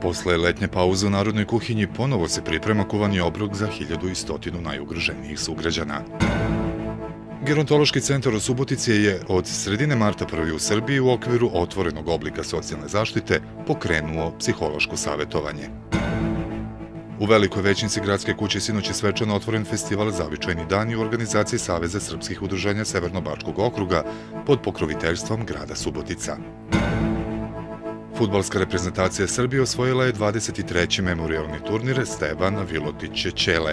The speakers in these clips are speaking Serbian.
Posle letnje pauze u narodnoj kuhinji ponovo se priprema kuvani obrok za 1100 najugroženijih sugrađana. Gerontološki centar u Subotici je od sredine marta prvi u Srbiji u okviru otvorenog oblika socijalne zaštite pokrenuo psihološko savjetovanje. U Velikoj Većnici gradske kuće sinoć je svečano otvoren festival Zavičajni dani u organizaciji Saveza srpskih udruženja Severno-Bačkog okruga pod pokroviteljstvom grada Subotica. Fudbalska reprezentacija Srbije osvojila je 23. memorijalni turnir Stevan Vilotić-Ćele.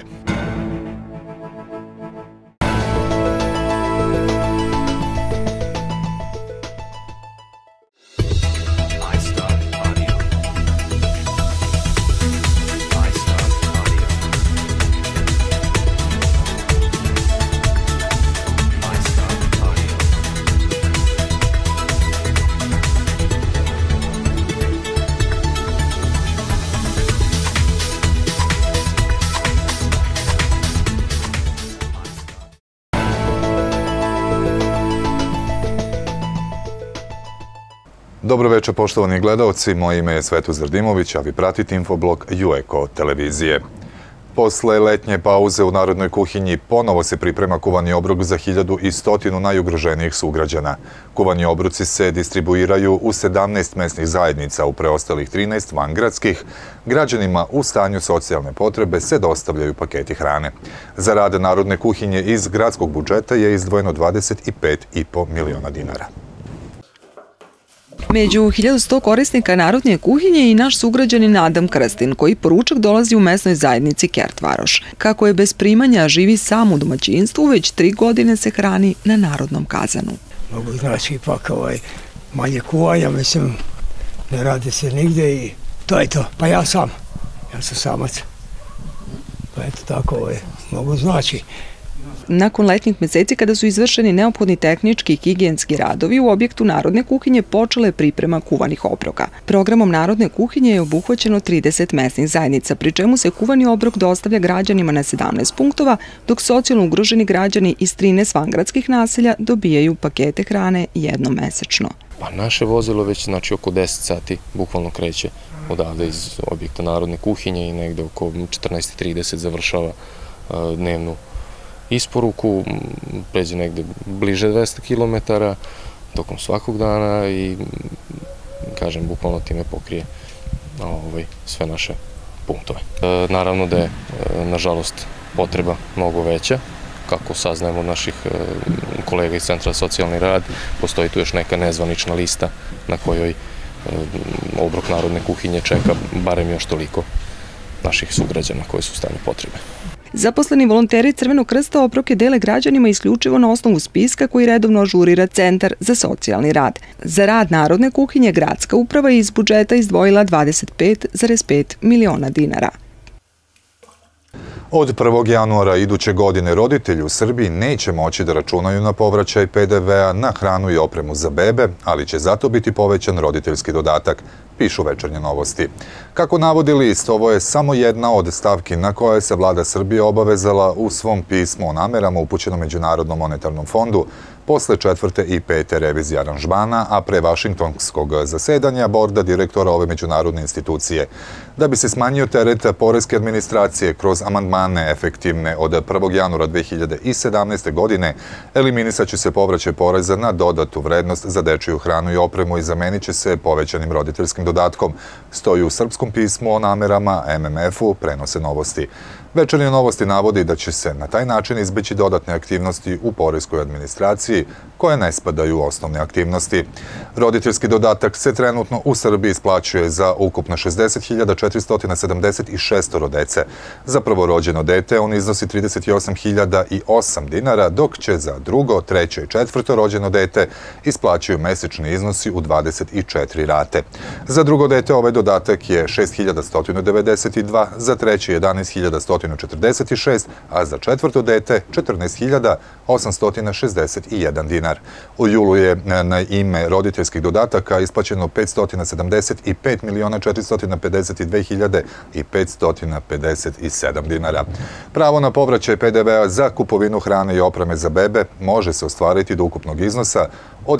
Dobro večer, poštovani gledaoci. Moje ime je Svetozar Dimović, a vi pratite infoblog Jueko televizije. Posle letnje pauze u narodnoj kuhinji ponovo se priprema kuvani obrok za 1100 najugroženijih sugrađana. Kuvani obroci se distribuiraju u 17 mesnih zajednica, u preostalih 13 vangradskih. Građanima u stanju socijalne potrebe se dostavljaju paketi hrane. Za rad narodne kuhinje iz gradskog budžeta je izdvojeno 25,5 miliona dinara. Među 1100 korisnika narodne kuhinje je i naš sugrađanin Adam Krstin, koji po ručak dolazi u mesnoj zajednici Kertvaroš. Kako je bez primanja živi sam u domaćinstvu, već 3 godine se hrani na narodnom kazanu. Mogu znači ipak manje kuvanja, mislim, ne radi se nigde i to je to. Pa ja sam samac. Pa eto tako, mogu znači. Nakon letnjih meseci, kada su izvršeni neophodni tehnički i higijenski radovi, u objektu narodne kuhinje počela je priprema kuvanih obroka. Programom narodne kuhinje je obuhvaćeno 30 mesnih zajednica, pri čemu se kuvani obrok dostavlja građanima na 17 punktova, dok socijalno ugroženi građani iz 13 vangradskih naselja dobijaju pakete hrane jednom mesečno. Pa naše vozilo već oko 10 sati bukvalno kreće odavde iz objekta narodne kuhinje i negde oko 14:30 završava dnevnu isporuku, pređe negde bliže 200 km tokom svakog dana i, kažem, bukvalno time pokrije sve naše punktove. Naravno da je, nažalost, potreba mnogo veća. Kako saznajemo od naših kolega iz Centra za socijalni rad, postoji tu još neka nezvanična lista na kojoj obrok narodne kuhinje čeka barem još toliko naših sugrađana koji su u stanju potrebe. Zaposleni volonteri Crvenog krsta obroke dele građanima isključivo na osnovu spiska koji redovno ažurira Centar za socijalni rad. Za rad narodne kuhinje gradska uprava je iz budžeta izdvojila 25,5 miliona dinara. Od 1. januara iduće godine roditelji u Srbiji neće moći da računaju na povraćaj PDV-a na hranu i opremu za bebe, ali će zato biti povećan roditeljski dodatak, pišu Večernje novosti. Kako navodi list, ovo je samo jedna od stavki na koje se vlada Srbije obavezala u svom pismu o namerama upućenom Međunarodnom monetarnom fondu posle 4. i 5. revizije aranžmana, a pre vašingtonskog zasedanja borda direktora ove međunarodne institucije. Da bi se smanjio teret poreske administracije kroz amandmane efektivne od 1. januara 2017. godine, eliminisat će se povraćaj poreza na dodatu vrednost za dečiju hranu i opremu i zamenit će se povećanim roditeljskim dodatkom, stoji u srpskom pismu o namerama MMF-u, prenose novosti. Večernje novosti navodi da će se na taj način izbeći dodatne aktivnosti u poreskoj administraciji koje ne spadaju u osnovne aktivnosti. Roditeljski dodatak se trenutno u Srbiji isplaćuje za ukupno 60.476 dece. Za prvorođeno dete on iznosi 38.008 dinara, dok će za drugo, treće i četvrto rođeno dete isplaćuju mesečni iznosi u 24 rate. Za drugo dete ovaj dodatak je 6.192, za treće 11.100 846, a za četvrto dete 14.861 dinar. U julu je na ime roditeljskih dodataka isplaćeno 575.452.557 dinara. Pravo na povraćaj PDV-a za kupovinu hrane i opreme za bebe može se ostvariti do ukupnog iznosa od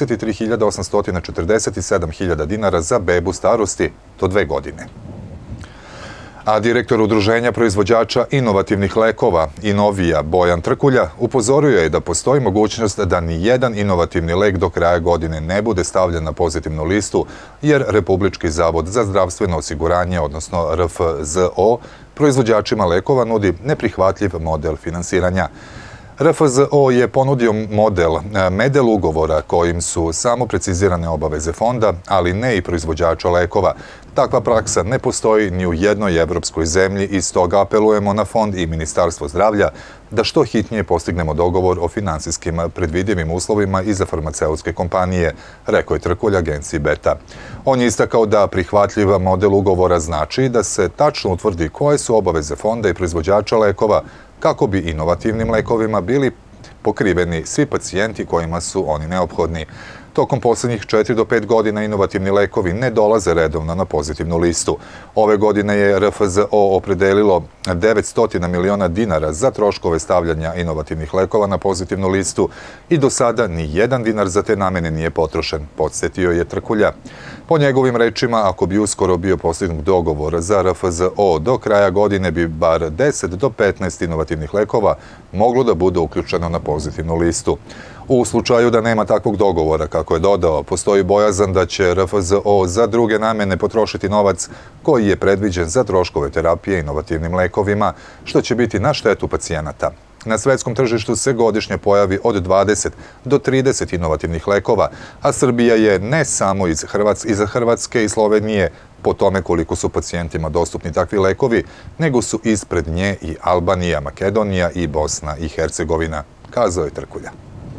73.847.000 dinara za bebu starosti do 2 godine. A direktor Udruženja proizvođača inovativnih lekova Inovija Bojan Trkulja upozorio je da postoji mogućnost da ni jedan inovativni lek do kraja godine ne bude stavljen na pozitivnu listu, jer Republički zavod za zdravstveno osiguranje, odnosno RFZO, proizvođačima lekova nudi neprihvatljiv model finansiranja. RFZO je ponudio model ugovora kojim su samo precizirane obaveze fonda, ali ne i proizvođača lekova. Takva praksa ne postoji ni u jednoj evropskoj zemlji i stoga apelujemo na fond i Ministarstvo zdravlja da što hitnije postignemo dogovor o finansijskim predvidivim uslovima i za farmaceutske kompanije, rekao je Trkulja agenciji Beta. On je istakao da prihvatljiv model ugovora znači da se tačno utvrdi koje su obaveze fonda i proizvođača lekova kako bi inovativnim lekovima bili pokriveni svi pacijenti kojima su oni neophodni. Tokom poslednjih 4 do 5 godina inovativni lekovi ne dolaze redovno na pozitivnu listu. Ove godine je RFZO opredelilo 900 miliona dinara za troškove stavljanja inovativnih lekova na pozitivnu listu i do sada ni jedan dinar za te namene nije potrošen, podsjetio je Trkulja. Po njegovim rečima, ako bi uskoro bio postignut dogovor za RFZO, do kraja godine bi bar 10 do 15 inovativnih lekova moglo da bude uključeno na pozitivnu listu. U slučaju da nema takvog dogovora, kako je dodao, postoji bojazan da će RFZO za druge namene potrošiti novac koji je predviđen za troškove terapije inovativnim lekovima, što će biti na štetu pacijenata. Na svetskom tržištu se godišnje pojavi od 20 do 30 inovativnih lekova, a Srbija je ne samo iz Hrvatske i Slovenije po tome koliko su pacijentima dostupni takvi lekovi, nego su ispred nje i Albanija, Makedonija i Bosna i Hercegovina, kazao je Trkulja.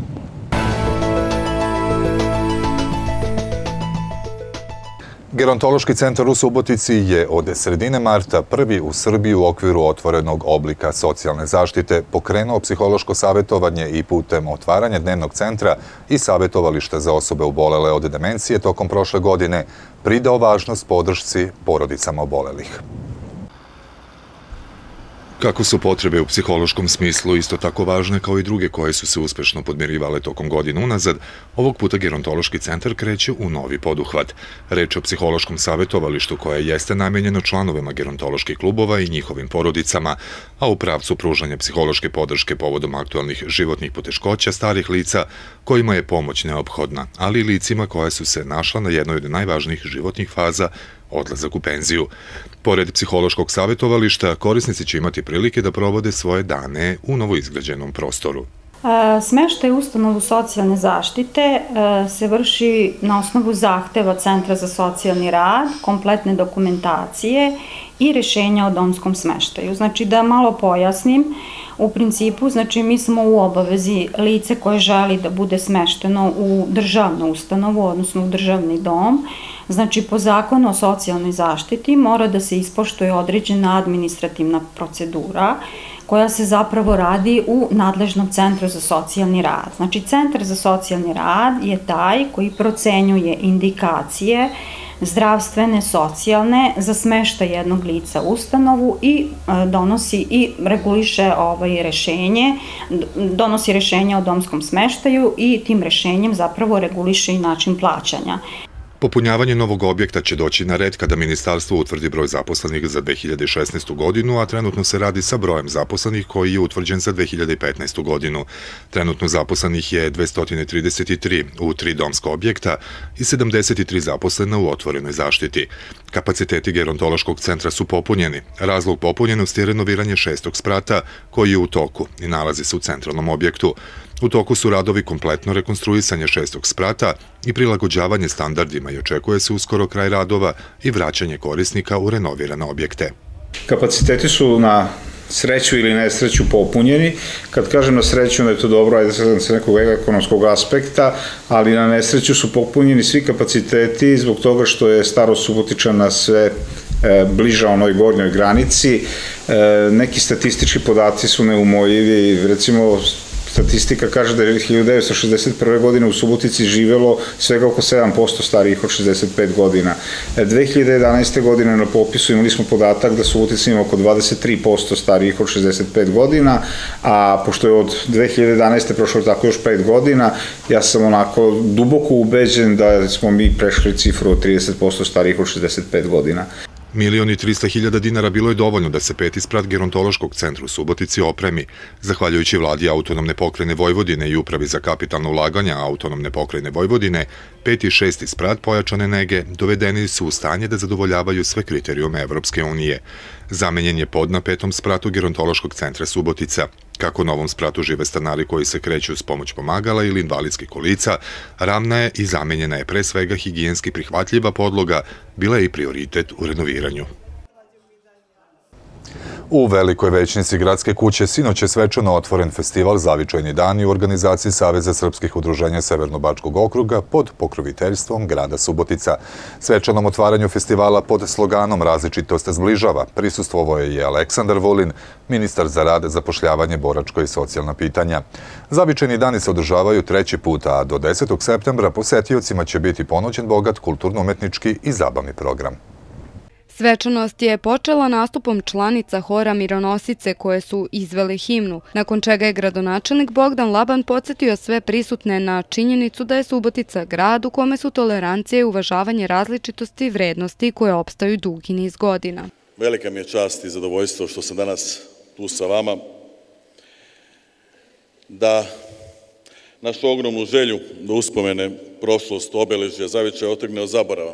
Gerontološki centar u Subotici je od sredine marta prvi u Srbiji u okviru otvorenog oblika socijalne zaštite pokrenuo psihološko savjetovanje i putem otvaranja dnevnog centra i savjetovališta za osobe obolele od demencije tokom prošle godine pridao važnost podršci porodicama obolelih. Kako su potrebe u psihološkom smislu isto tako važne kao i druge koje su se uspešno podmirivale tokom godina unazad, ovog puta Gerontološki centar kreće u novi poduhvat. Reč o psihološkom savjetovalištu koje jeste namenjeno članovima gerontoloških klubova i njihovim porodicama, a u pravcu pružanja psihološke podrške povodom aktualnih životnih poteškoća starih lica kojima je pomoć neophodna, ali i licima koja su se našla na jednoj od najvažnijih životnih faza, odlazak u penziju. Pored psihološkog savjetovališta, korisnici će imati prilike da provode svoje dane u novoizgrađenom prostoru. Smeštaj u ustanovu socijalne zaštite se vrši na osnovu zahteva Centra za socijalni rad, kompletne dokumentacije i rešenja o domskom smeštaju. Znači, da malo pojasnim, u principu, znači, mi smo u obavezi lice koje želi da bude smešteno u državnu ustanovu, odnosno u državni dom. Znači, po zakonu o socijalnoj zaštiti mora da se ispoštuje određena administrativna procedura koja se zapravo radi u nadležnom Centru za socijalni rad. Znači, Centar za socijalni rad je taj koji procenjuje indikacije zdravstvene, socijalne za smeštaj jednog lica u ustanovu i donosi i reguliše rešenje, donosi rešenje o domskom smeštaju i tim rešenjem zapravo reguliše i način plaćanja. Popunjavanje novog objekta će doći na red kada ministarstvo utvrdi broj zaposlenih za 2016. godinu, a trenutno se radi sa brojem zaposlenih koji je utvrđen za 2015. godinu. Trenutno zaposlenih je 233 u 3 domska objekta i 73 zaposlena u otvorenoj zaštiti. Kapaciteti gerontološkog centra su popunjeni. Razlog popunjenosti je renoviranje 6. sprata koji je u toku i nalazi se u centralnom objektu. U toku su radovi kompletno rekonstruisanje 6. sprata i prilagođavanje standardima i očekuje se uskoro kraj radova i vraćanje korisnika u renovirane objekte. Kapaciteti su na sreću ili nesreću popunjeni. Kad kažem na sreću, onda je to dobro, ajde sad sa nekog ekonomskog aspekta, ali na nesreću su popunjeni svi kapaciteti zbog toga što je starost Subotičana sve bliža onoj gornjoj granici. Neki statistički podaci su neumoljivi, recimo statistika kaže da je 1961. godine u Subotici živelo svega oko 7% starijih od 65 godina. 2011. godine na popisu imali smo podatak da Subotica ima oko 23% starijih od 65 godina, a pošto je od 2011. prošlo tako još 5 godina, ja sam onako duboko ubeđen da smo mi prešli cifru od 30% starijih od 65 godina. 1.300.000 dinara bilo je dovoljno da se 5. sprat gerontološkog centra u Subotici opremi. Zahvaljujući vladi Autonomne pokrajine Vojvodine i Upravi za kapitalna ulaganja Autonomne pokrajine Vojvodine, 5. i 6. sprat pojačane nege dovedeni su u stanje da zadovoljavaju sve kriterijume Evropske unije. Zamenjen je pod na 5. spratu gerontološkog centra Subotica. Kako u novom spratu žive stanari koji se kreću s pomoć pomagala ili invalidskih kolica, ravna je i zamenjena je pre svega higijenski prihvatljiva podloga, bila je i prioritet u renoviranju. U Velikoj Većnici gradske kuće sinoć je svečano otvoren festival Zavičajni dani u organizaciji Saveza srpskih udruženja Severno-Bačkog okruga pod pokroviteljstvom grada Subotica. Svečanom otvaranju festivala pod sloganom Različitost zbližava prisustvovao je i Aleksandar Vulin, ministar za rad, zapošljavanje, boračko i socijalna pitanja. Zavičajni dani se održavaju 3. put, a do 10. septembra posetiocima će biti ponuđen bogat kulturno-umetnički i zabavni program. Svečanost je počela nastupom članica hora Mironosice koje su izvele himnu, nakon čega je gradonačelnik Bogdan Laban podsjetio sve prisutne na činjenicu da je Subotica grad u kome su tolerancija i uvažavanje različitosti i vrednosti koje opstaju dugi niz godina. Velika mi je čast i zadovoljstvo što sam danas tu sa vama, da našu ogromnu želju da uspomene prošlost, obeležja, zavičaj otrgne od zaborava.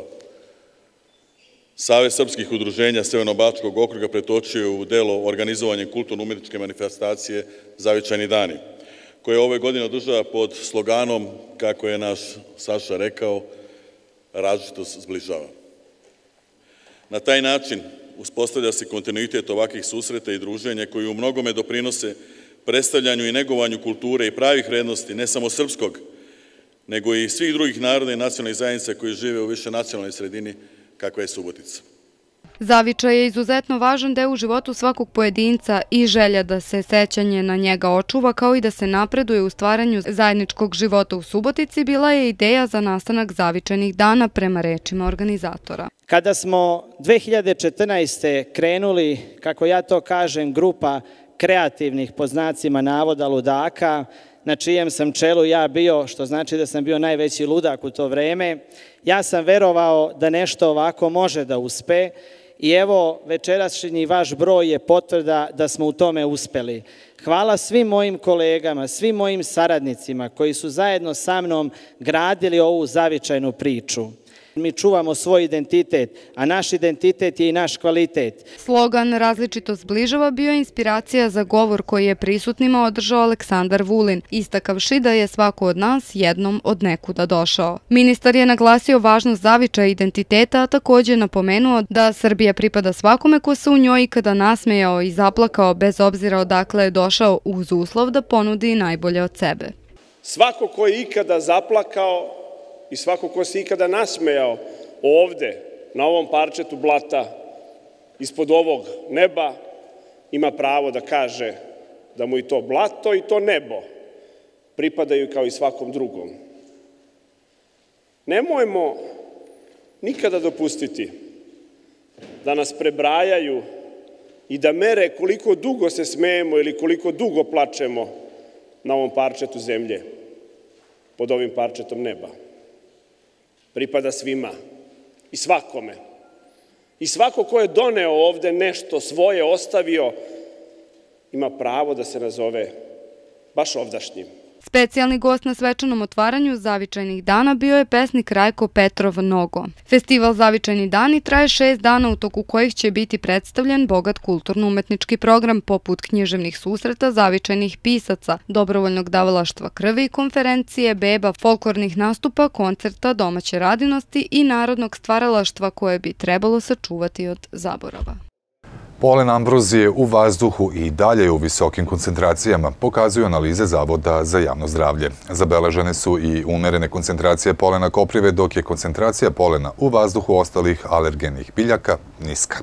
Savez srpskih udruženja Severno-Bačkog okruga pretočio u delo organizovanje kulturno-umetničke manifestacije Zavičajni dani, koje ove godine održava pod sloganom, kako je naš Saša rekao, različitost zbližava. Na taj način uspostavlja se kontinuitet ovakvih susreta i druženja koji u mnogome doprinose predstavljanju i negovanju kulture i pravih vrednosti, ne samo srpskog, nego i svih drugih naroda i nacionalnih zajednica koji žive u višenacionalnoj sredini kakva je Subotica. Zavičaj je izuzetno važan deo u životu svakog pojedinca i želja da se sećanje na njega očuva kao i da se napreduje u stvaranju zajedničkog života u Subotici bila je ideja za nastanak Zavičajnih dana prema rečima organizatora. Kada smo 2014. krenuli, kako ja to kažem, grupa kreativnih pod znacima navoda ludaka, na čijem sam čelu ja bio, što znači da sam bio najveći ludak u to vreme, ja sam verovao da nešto ovako može da uspe i evo večerašnji vaš broj je potvrda da smo u tome uspeli. Hvala svim mojim kolegama, svim mojim saradnicima koji su zajedno sa mnom gradili ovu zavičajnu priču. Mi čuvamo svoj identitet, a naš identitet je i naš kvalitet. Slogan Različitost zbližava bio je inspiracija za govor koji je prisutnima održao Aleksandar Vulin, istakavši da je svako od nas jednom od nekuda došao. Ministar je naglasio važnost zavičaja identiteta, a također napomenuo da Srbija pripada svakome ko se u njoj ikada nasmejao i zaplakao bez obzira odakle je došao uz uslov da ponudi najbolje od sebe. Svako ko je ikada zaplakao i svako ko se ikada nasmejao ovde, na ovom parčetu blata, ispod ovog neba, ima pravo da kaže da mu i to blato i to nebo pripadaju kao i svakom drugom. Nemojmo nikada dopustiti da nas prebrajaju i da mere koliko dugo se smejemo ili koliko dugo plačemo na ovom parčetu zemlje, pod ovim parčetom neba. Pripada svima i svakome. I svako ko je doneo ovde nešto svoje, ostavio, ima pravo da se nazove baš ovdašnjim. Specijalni gost na svečanom otvaranju Zavičajnih dana bio je pesnik Rajko Petrov Nogo. Festival Zavičajni dani traje 6 dana u toku kojih će biti predstavljen bogat kulturno-umetnički program poput književnih susreta, zavičajnih pisaca, dobrovoljnog davalaštva krvi, konferencije, beba, folklornih nastupa, koncerta, domaće radinosti i narodnog stvaralaštva koje bi trebalo sačuvati od zaborava. Polen ambrozije u vazduhu i dalje u visokim koncentracijama, pokazuju analize Zavoda za javno zdravlje. Zabeležene su i umerene koncentracije polena koprive, dok je koncentracija polena u vazduhu ostalih alergenih biljaka niska.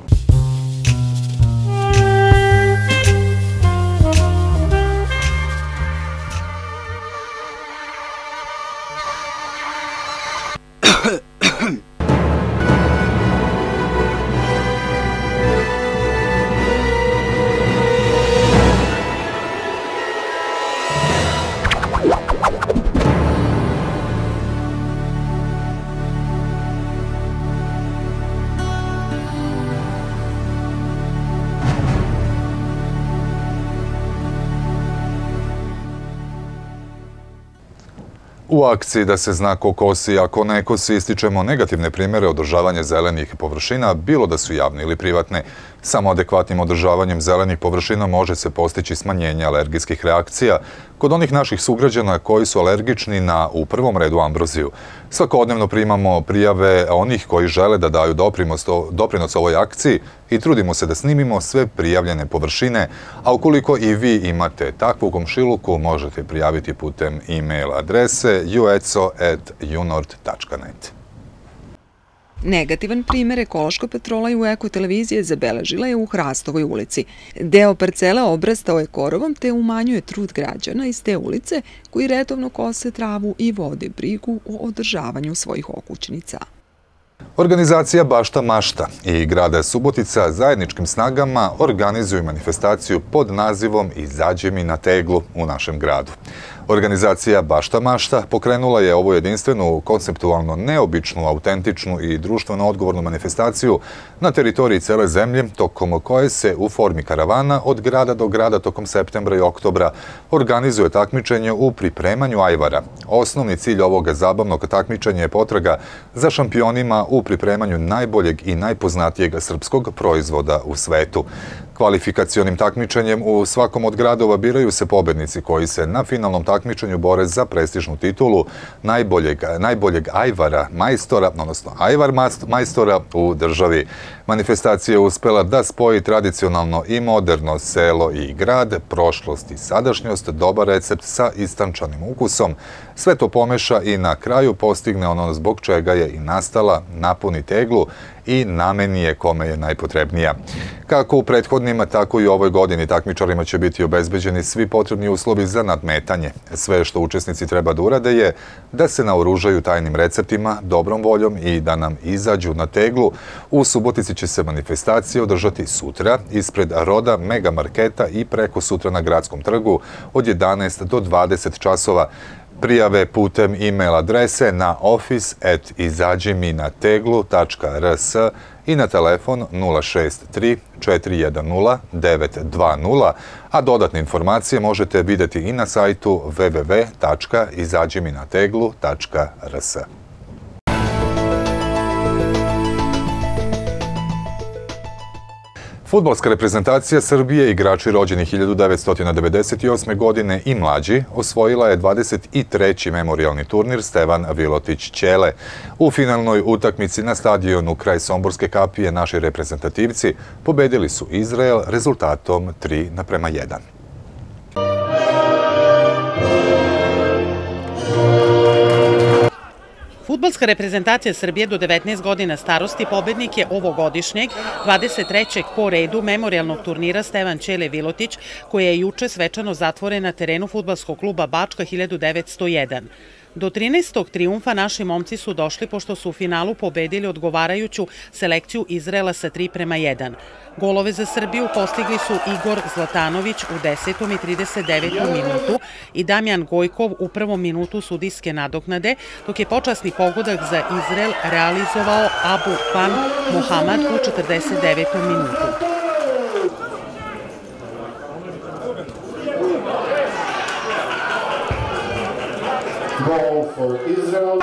U akciji da se zna ko kosi, a ko ne kosi, ističemo negativne primere održavanja zelenih površina, bilo da su javne ili privatne. Samo adekvatnim održavanjem zelenih površina može se postići smanjenje alergijskih reakcija kod onih naših sugrađana koji su alergični na, u prvom redu, ambroziju. Svakodnevno primamo prijave onih koji žele da daju doprinos ovoj akciji i trudimo se da snimimo sve prijavljene površine, a ukoliko i vi imate takvu komšiluku, možete prijaviti putem e-mail adrese ueco@unord.net. Negativan primer ekološkog patrola i u Eko televizije zabeležila je u Hrastovoj ulici. Deo parcele obrastao je korovom te umanjuje trud građana iz te ulice koji redovno kose travu i vode brigu o održavanju svojih okućnica. Organizacija Bašta Mašta i grada Subotica zajedničkim snagama organizuju manifestaciju pod nazivom Izađi mi na teglu u našem gradu. Organizacija Bašta Mašta pokrenula je ovu jedinstvenu, konceptualno neobičnu, autentičnu i društveno odgovornu manifestaciju na teritoriji cele zemlje, tokom koje se u formi karavana od grada do grada tokom septembra i oktobra organizuje takmičenje u pripremanju ajvara. Osnovni cilj ovog zabavnog takmičenja je potraga za šampionima u pripremanju najboljeg i najpoznatijeg srpskog proizvoda u svetu. Kvalifikacionim takmičenjem u svakom od gradova biraju se pobednici koji se na finalnom takmičenju bore za prestižnu titulu najboljeg ajvara majstora, odnosno ajvar majstora u državi. Manifestacija je uspela da spoji tradicionalno i moderno selo i grad, prošlost i sadašnjost, dobar recept sa istančanim ukusom. Sve to pomeša i na kraju postigne ono zbog čega je i nastala, napuni teglu i nameni je kome je najpotrebnija. Kako u prethodnima, tako i u ovoj godini takmičarima će biti obezbeđeni svi potrebni uslovi za nadmetanje. Sve što učesnici treba da urade je da se naoružaju tajnim receptima, dobrom voljom i da nam izađu na teglu. U Subotici će se manifestacija održati sutra ispred Roda Mega Marketa i preko sutra na Gradskom trgu od 11 do 20 časova. Prijave putem e-mail adrese na office@izađiminateglu.rs i na telefon 063 410 920, a dodatne informacije možete vidjeti i na sajtu www.izađiminateglu.rs. Fudbalska reprezentacija Srbije, igrači rođeni 1998. godine i mlađi, osvojila je 23. memorijalni turnir Stevan Vilotić Ćele. U finalnoj utakmici na stadionu kraj Somborske kapije naši reprezentativci pobedili su Izrael rezultatom 3:1. Fudbalska reprezentacija Srbije do 19 godina starosti pobednik je ovogodišnjeg 23. po redu memorijalnog turnira Stevan Ćele Vilotić, koji je juče svečano zatvoren na terenu fudbalskog kluba Bačka 1901. Do 13. trijumfa naši momci su došli pošto su u finalu pobedili odgovarajuću selekciju Izraela sa 3:1. Golove za Srbiju postigli su Igor Zlatanović u 10. i 39. minutu i Damjan Gojkov u 1. minutu sudijske nadoknade, dok je počasni pogodak za Izrael realizovao Abu Fan Mohamad u 49. minutu. Goal for Israel.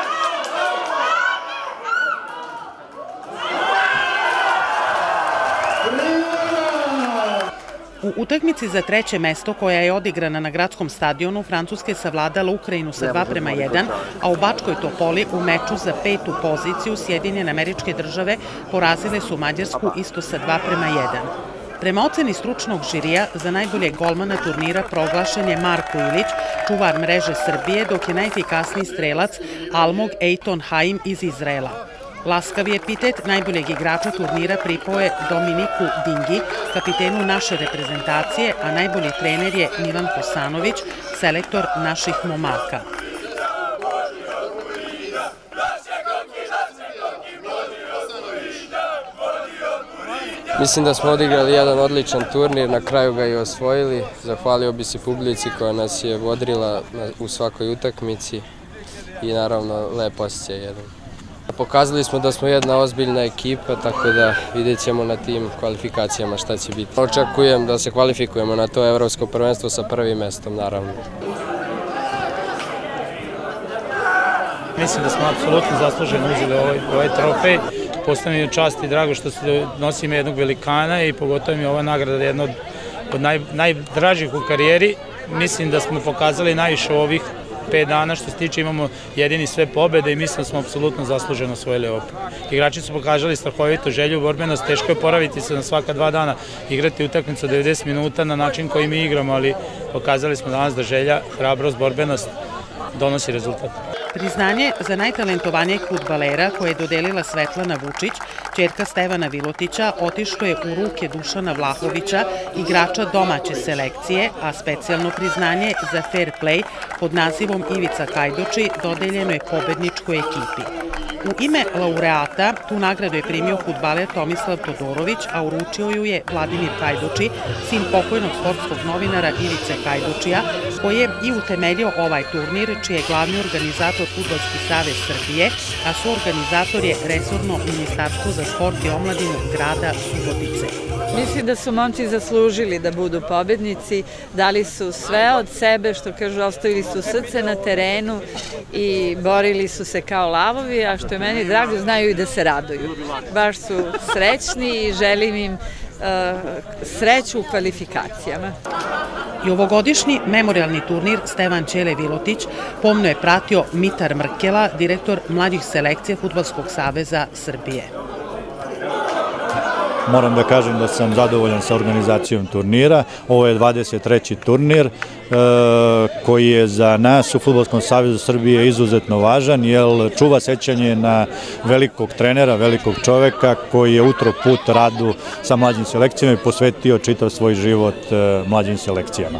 U utakmici za treće mesto koja je odigrana na gradskom stadionu, Francuska je savladala Ukrajinu sa 2:1, a u Bačkoj Topoli u meču za 5. poziciju Sjedinjene Američke Države porazile su Mađarsku isto sa 2:1. Prema oceni stručnog žirija, za najboljeg golmana turnira proglašen je Marko Ilić, čuvar mreže Srbije, dok je najefikasniji strelac Almog Ejton Haim iz Izraela. Laskavi epitet najboljeg igrača turnira pripao je Dominiku Dingi, kapitenu naše reprezentacije, a najbolji trener je Milan Kosanović, selektor naših momaka. Mislim da smo odigrali jedan odličan turnir, na kraju ga i osvojili. Zahvalio bi se publici koja nas je vodrila u svakoj utakmici i naravno lep osjećaj jedan. Pokazali smo da smo jedna ozbiljna ekipa, tako da vidjet ćemo na tim kvalifikacijama šta će biti. Očekujem da se kvalifikujemo na to evropsko prvenstvo sa prvim mestom, naravno. Mislim da smo apsolutno zasluženo uzeli ovaj trofej. Postane mi čast i drago što se nosim jednog velikana i pogotovo mi je ova nagrada jedna od najdražih u karijeri. Mislim da smo pokazali najviše u ovih 5 dana, što se tiče imamo jedini sve pobede i mislim da smo apsolutno zasluženo osvojili ovo. Igrači su pokazali strahovitu želju, borbenost, teško je oporaviti se na svaka 2 dana, igrati utakmicu 90 minuta na način koji mi igramo, ali pokazali smo danas da želja, hrabrost, borbenost donosi rezultat. Priznanje za najtalentovanijeg fudbalera koje je dodelila Svetlana Vučić, ćerka Stevana Vilotića, otišlo je u ruke Dušana Vlahovića, igrača domaće selekcije, a specijalno priznanje za fair play pod nazivom Ivica Kajdoči dodeljeno je pobedničkoj ekipi. U ime laureata tu nagradu je primio fudbaler Tomislav Todorović, a uručio ju je Vladimir Kajdoči, sin pokojnog sportskog novinara Ivice Kajdočija, koji je i utemeljio ovaj turnir, čiji je glavni organizator Fudbalski savez Srbije, a suorganizator je resorno Ministarstvo za sport i omladinu grada Subotice. Mislim da su momci zaslužili da budu pobednici, dali su sve od sebe, što kažu, ostavili su srce na terenu i borili su se kao lavovi, a što je meni drago, znaju i da se raduju. Baš su srećni i želim im sreću u kvalifikacijama. I ovogodišnji memorialni turnir Stevan Ćele Vilotić pomno je pratio Mitar Mrkela, direktor mlađih selekcija Fudbalskog saveza Srbije. Moram da kažem da sam zadovoljan sa organizacijom turnira. Ovo je 23. turnir koji je za nas u Fudbalskom savezu Srbije izuzetno važan, jer čuva sećanje na velikog trenera, velikog čoveka koji je utro put radu sa mlađim selekcijama i posvetio čitav svoj život mlađim selekcijama.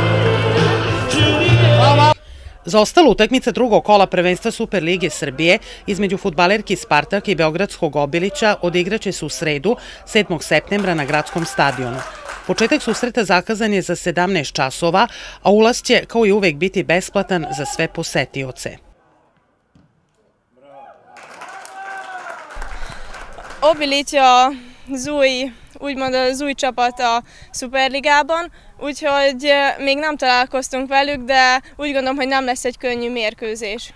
Zaostala utakmica drugog kola prvenstva Superlige Srbije između fudbalerki Spartak i Beogradskog Obilića odigraće se u sredu 7. septembra na gradskom stadionu. Početak susreta zakazan je za 17 časova, a ulaz će kao i uvek biti besplatan za sve posetioce. Obilića zúj, úgymond az új csapat a Superligában, úgyhogy még nem találkoztunk velük, de úgy gondolom, hogy nem lesz egy könnyű mérkőzés.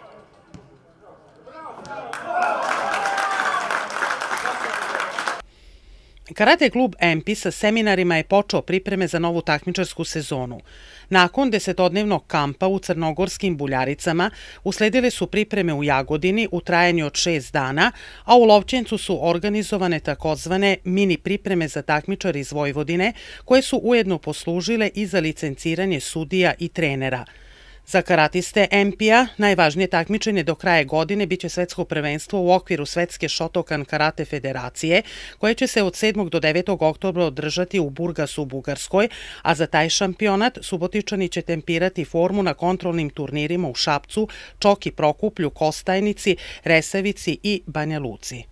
Karate klub MP sa seminarima je počeo pripreme za novu takmičarsku sezonu. Nakon 10-dnevnog kampa u crnogorskim Buljaricama usledile su pripreme u Jagodini u trajanju od 6 dana, a u Lovćencu su organizovane takozvane mini pripreme za takmičare iz Vojvodine, koje su ujedno poslužile i za licenciranje sudija i trenera. Za karatiste MP-a najvažnije takmičenje do kraja godine biće svetsko prvenstvo u okviru Svetske Shotokan karate federacije, koje će se od 7. do 9. oktobra održati u Burgasu u Bugarskoj, a za taj šampionat Subotičani će tempirati formu na kontrolnim turnirima u Šapcu, Čoki Prokuplju, Kostajnici, Resavici i Banja Luci.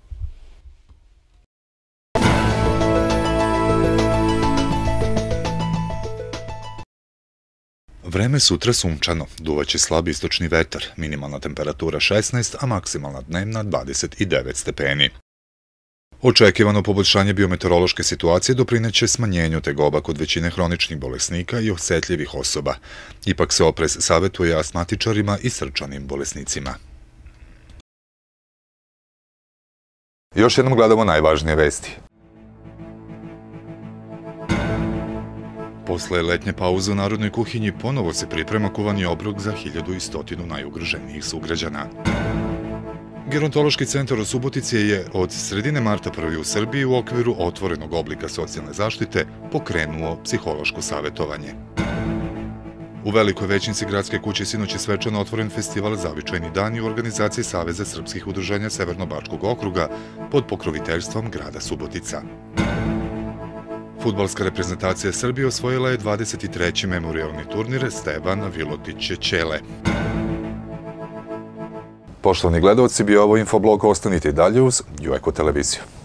Vreme sutra sunčano, duvaće slab istočni vetar, minimalna temperatura 16, a maksimalna dnevna 29 stepeni. Očekivano poboljšanje biometeorološke situacije doprineće smanjenju tegoba kod većine hroničnih bolesnika i osetljivih osoba. Ipak se oprez savjetuje astmatičarima i srčanim bolesnicima. Još jednom gledamo najvažnije vesti. Posle letnje pauze u narodnoj kuhinji ponovo se priprema kuvani obrok za 1100 najugroženijih sugrađana. Gerontološki centar u Subotici je od sredine marta prvi u Srbiji u okviru otvorenog oblika socijalne zaštite pokrenuo psihološko savjetovanje. U Velikoj Većnici gradske kuće sinoć je svečano otvoren festival Zavičajni dani u organizaciji Saveza srpskih udruženja Severno-Bačkog okruga pod pokroviteljstvom grada Subotica. Fudbalska reprezentacija Srbije osvojila je 23. memorijalni turnir Stevan Vilotić-Ćele. Poštovani gledalci, bio ovo Infoblog, ostanite i dalje uz Jueko televiziju.